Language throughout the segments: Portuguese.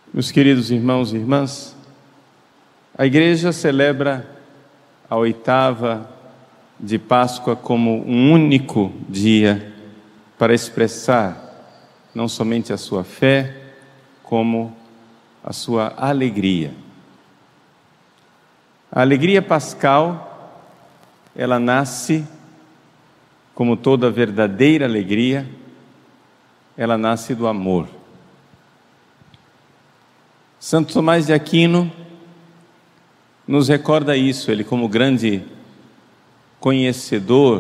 Meus queridos irmãos e irmãs, a igreja celebra a oitava de Páscoa como um único dia para expressar não somente a sua fé, como a sua alegria. A alegria pascal, ela nasce, como toda verdadeira alegria, ela nasce do amor. Santo Tomás de Aquino nos recorda isso, ele como grande conhecedor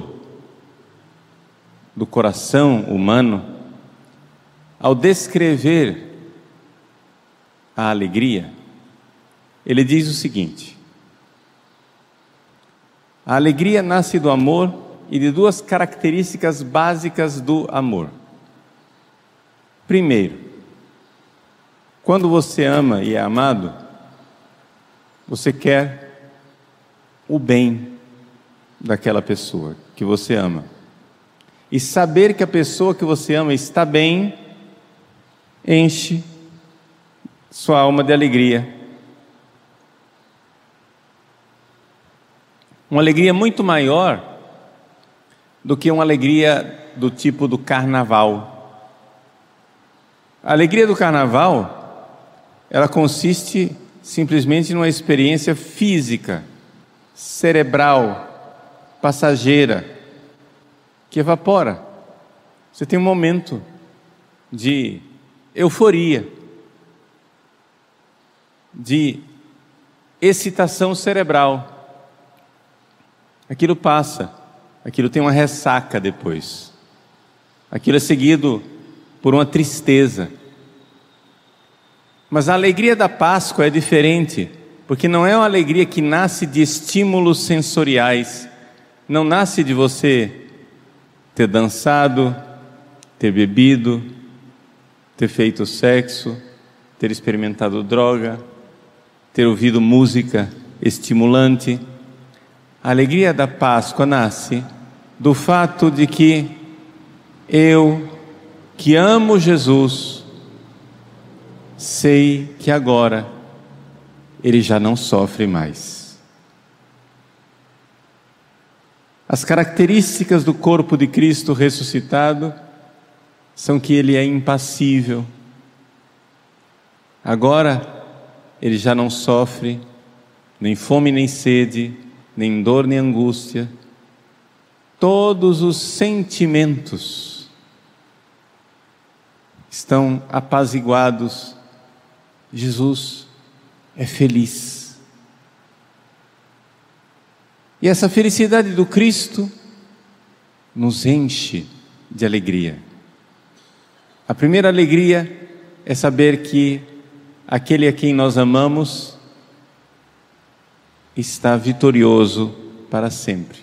do coração humano, ao descrever a alegria, ele diz o seguinte: a alegria nasce do amor e de duas características básicas do amor. Primeiro, quando você ama e é amado, você quer o bem daquela pessoa que você ama. E saber que a pessoa que você ama está bem, enche sua alma de alegria. Uma alegria muito maior do que uma alegria do tipo do carnaval. A alegria do carnaval, ela consiste simplesmente numa experiência física, cerebral, passageira, que evapora. Você tem um momento de euforia, de excitação cerebral. Aquilo passa, aquilo tem uma ressaca depois. Aquilo é seguido por uma tristeza. Mas a alegria da Páscoa é diferente, porque não é uma alegria que nasce de estímulos sensoriais, não nasce de você ter dançado, ter bebido, ter feito sexo, ter experimentado droga, ter ouvido música estimulante. A alegria da Páscoa nasce do fato de que eu, que amo Jesus, sei que agora Ele já não sofre mais. As características do corpo de Cristo ressuscitado são que Ele é impassível. Agora Ele já não sofre nem fome nem sede, nem dor nem angústia. Todos os sentimentos estão apaziguados. Jesus é feliz. E essa felicidade do Cristo nos enche de alegria. A primeira alegria é saber que aquele a quem nós amamos está vitorioso para sempre.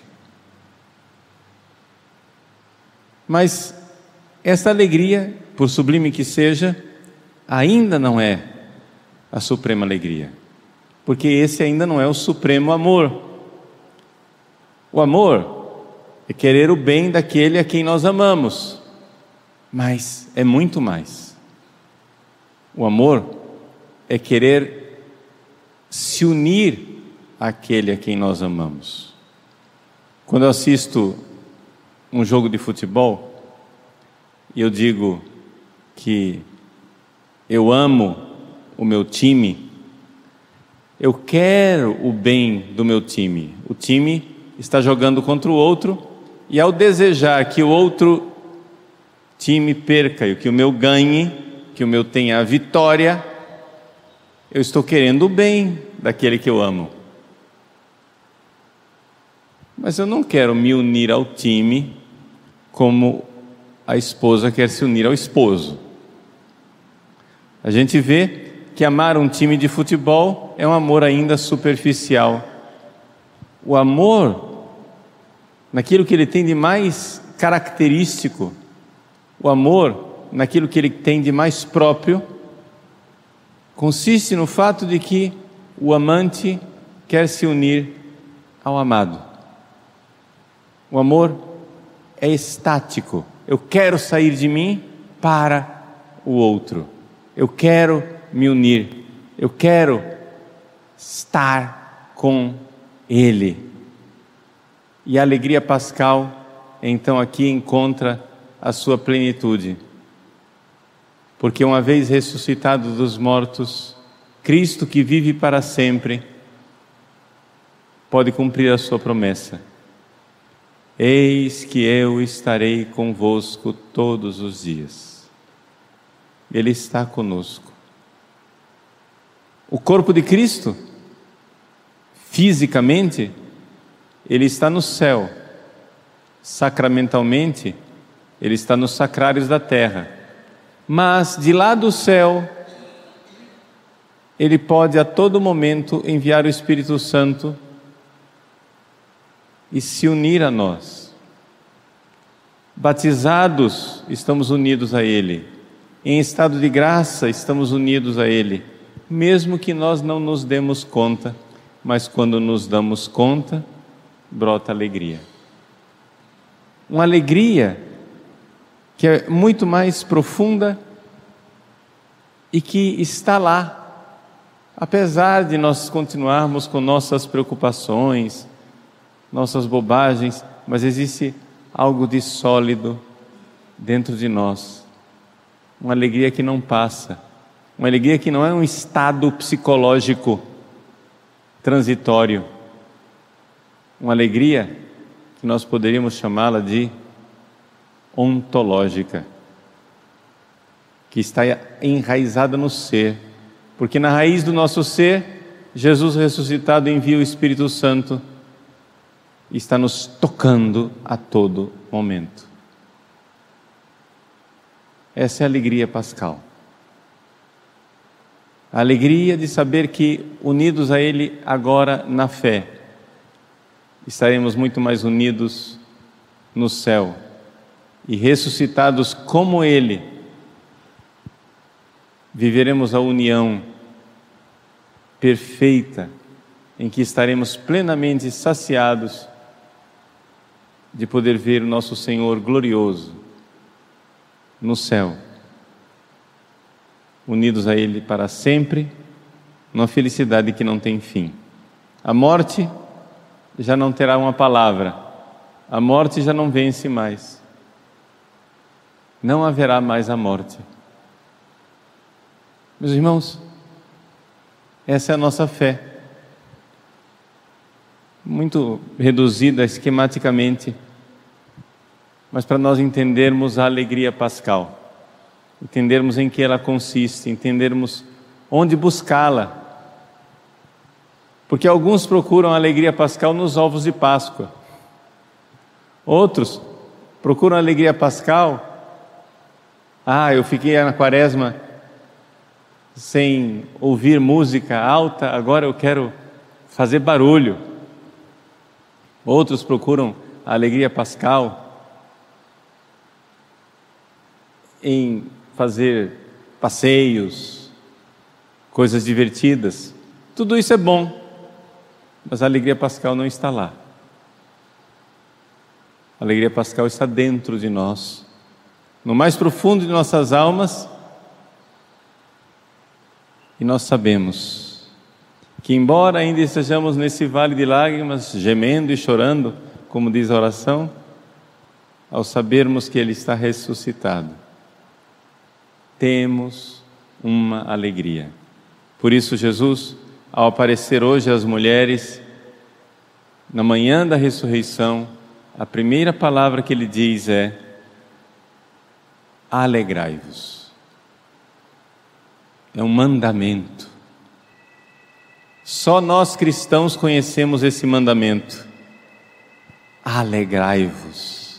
Mas esta alegria, por sublime que seja, ainda não é a suprema alegria, porque esse ainda não é o supremo amor. O amor é querer o bem daquele a quem nós amamos, mas é muito mais. O amor é querer se unir àquele a quem nós amamos. Quando eu assisto um jogo de futebol e eu digo que eu amo o meu time, eu quero o bem do meu time. O time está jogando contra o outro, e ao desejar que o outro time perca e que o meu ganhe, que o meu tenha a vitória, eu estou querendo o bem daquele que eu amo. Mas eu não quero me unir ao time como a esposa quer se unir ao esposo. A gente vê que amar um time de futebol é um amor ainda superficial. O amor, naquilo que ele tem de mais característico, o amor, naquilo que ele tem de mais próprio, consiste no fato de que o amante quer se unir ao amado. O amor é estático. Eu quero sair de mim para o outro. Eu quero me unir, eu quero estar com Ele. E a alegria pascal, então, aqui encontra a sua plenitude. Porque uma vez ressuscitado dos mortos, Cristo, que vive para sempre, pode cumprir a sua promessa. Eis que eu estarei convosco todos os dias. Ele está conosco. O corpo de Cristo, fisicamente, ele está no céu. Sacramentalmente, ele está nos sacrários da terra. Mas de lá do céu, ele pode a todo momento enviar o Espírito Santo e se unir a nós. Batizados, estamos unidos a Ele. Em estado de graça, estamos unidos a Ele. Mesmo que nós não nos demos conta, mas quando nos damos conta, brota alegria. Uma alegria que é muito mais profunda e que está lá, apesar de nós continuarmos com nossas preocupações, nossas bobagens, mas existe algo de sólido dentro de nós, uma alegria que não passa, uma alegria que não é um estado psicológico transitório, uma alegria que nós poderíamos chamá-la de ontológica, que está enraizada no ser, porque na raiz do nosso ser, Jesus ressuscitado envia o Espírito Santo e está nos tocando a todo momento. Essa é a alegria pascal. A alegria de saber que, unidos a Ele agora na fé, estaremos muito mais unidos no céu e ressuscitados como Ele, viveremos a união perfeita em que estaremos plenamente saciados de poder ver o nosso Senhor glorioso no céu, unidos a Ele para sempre, numa felicidade que não tem fim. A morte já não terá uma palavra, a morte já não vence mais, não haverá mais a morte. Meus irmãos, essa é a nossa fé, muito reduzida esquematicamente, mas para nós entendermos a alegria pascal, entendermos em que ela consiste, entendermos onde buscá-la. Porque alguns procuram a alegria pascal nos ovos de Páscoa, outros procuram a alegria pascal, eu fiquei na quaresma sem ouvir música alta, agora eu quero fazer barulho. Outros procuram a alegria pascal em fazer passeios, coisas divertidas. Tudo isso é bom, mas a alegria pascal não está lá. A alegria pascal está dentro de nós, no mais profundo de nossas almas, e nós sabemos que, embora ainda estejamos nesse vale de lágrimas, gemendo e chorando, como diz a oração, ao sabermos que Ele está ressuscitado, temos uma alegria. Por isso Jesus, ao aparecer hoje às mulheres, na manhã da ressurreição, a primeira palavra que Ele diz é: alegrai-vos. É um mandamento. Só nós cristãos conhecemos esse mandamento. Alegrai-vos.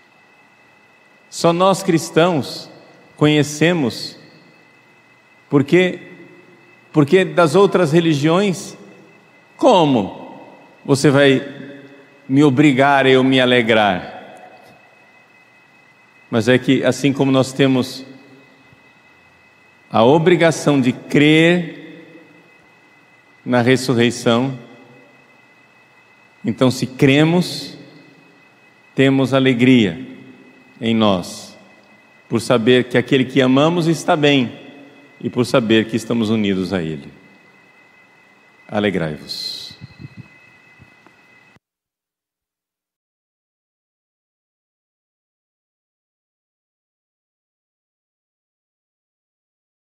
Só nós cristãos conhecemos, porque das outras religiões, como você vai me obrigar a eu me alegrar? Mas é que assim como nós temos a obrigação de crer na ressurreição, então se cremos, temos alegria em nós, por saber que aquele que amamos está bem, e por saber que estamos unidos a Ele. Alegrai-vos.